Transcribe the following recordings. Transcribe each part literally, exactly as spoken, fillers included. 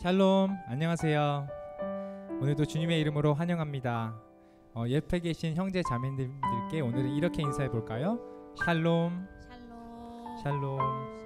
샬롬, 안녕하세요. 오늘도 주님의 이름으로 환영합니다. 어, 옆에 계신 형제 자매님들께 오늘은 이렇게 인사해 볼까요? 샬롬, 샬롬, 샬롬.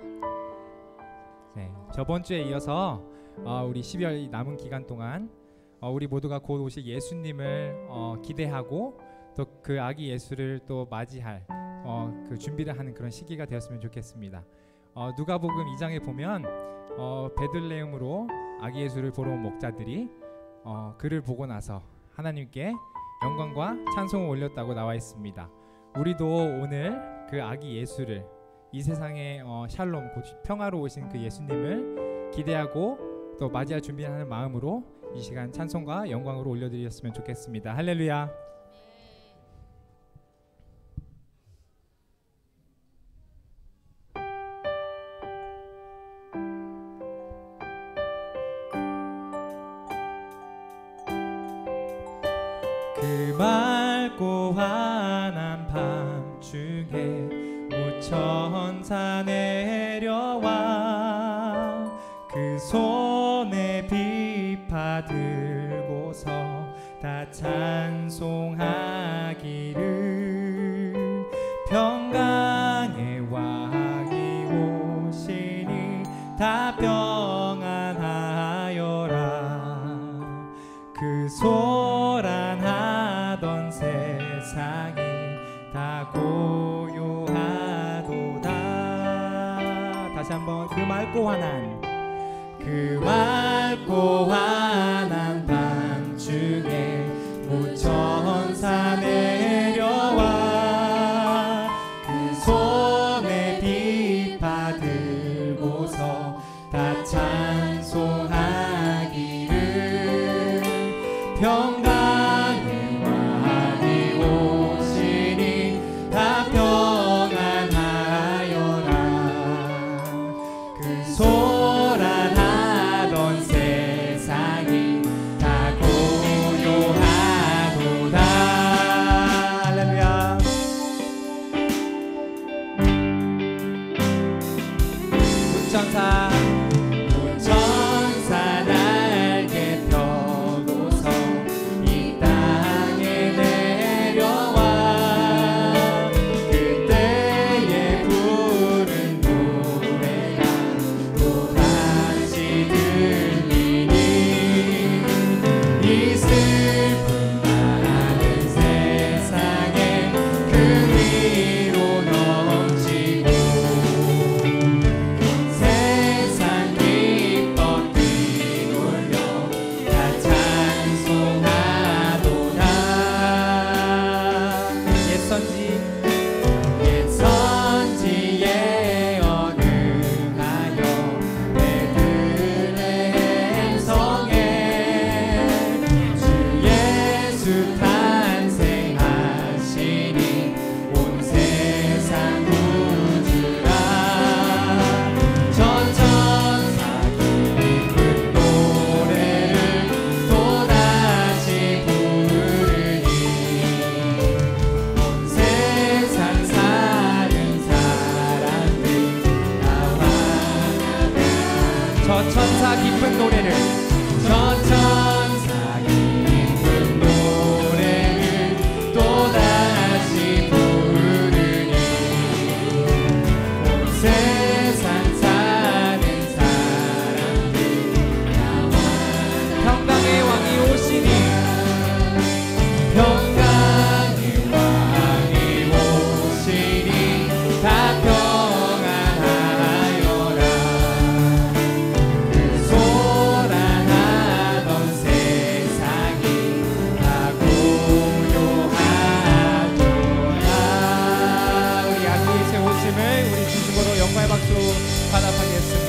네, 저번 주에 이어서 어, 우리 십이월 남은 기간 동안 어, 우리 모두가 곧 오실 예수님을 어, 기대하고 또 그 아기 예수를 또 맞이할 어, 그 준비를 하는 그런 시기가 되었으면 좋겠습니다. 어, 누가복음 이 장에 보면 어, 베들레헴으로 아기 예수를 보러 온 목자들이 어, 그를 보고 나서 하나님께 영광과 찬송을 올렸다고 나와 있습니다. 우리도 오늘 그 아기 예수를 이 세상에 어, 샬롬 곧 평화로 오신 그 예수님을 기대하고 또 맞이할 준비하는 마음으로 이 시간 찬송과 영광으로 올려드렸으면 좋겠습니다. 할렐루야. 그 맑고 환한 밤중에 무천사 내려와 그 손에 비파 들고서 다 찬송하기를 평강의 왕이 오시니 다 평안하여라. 그 소란하던 세상이 다 고요하도다. 다시 한번 그 맑고 환한 그 맑고 환한 밤중에 무천사 내려와 그 손에 비파 들고서 다 찬송하기를 평강의 왕이 오시니 다 평안하여라. 그 소란하던 세상이 다 고요하도다. 할렐루야. 무천사 무천사 날개 펴고서 이 땅에 내려와 그때에 부른 노래가 또다시 들리니 이 슬픔 많은 세상에 그 위로 넘치고 세상 기뻐 뛰놀려 다 찬송하도다. 옛선지 옛선지에 언능하여 베들레헴 성에 주 예수 탄생하시니 온 세상 우주가 저 천사 기쁜 노래를 또다시 부르니 온 세상 사는 사람들 나와 저 천사 기쁜 노래를 저 천사 기쁜 노래를 또다시 부르니 온 세상 사는 사람들 나와 평강의 왕이 오시니 평강의 왕이 오시니 다 평안하여라. 그 소란하던 세상이 다 고요하도다. 우리 아기 예수의 오심을 우리 진심으로 영광의 박수 받아가겠습니다.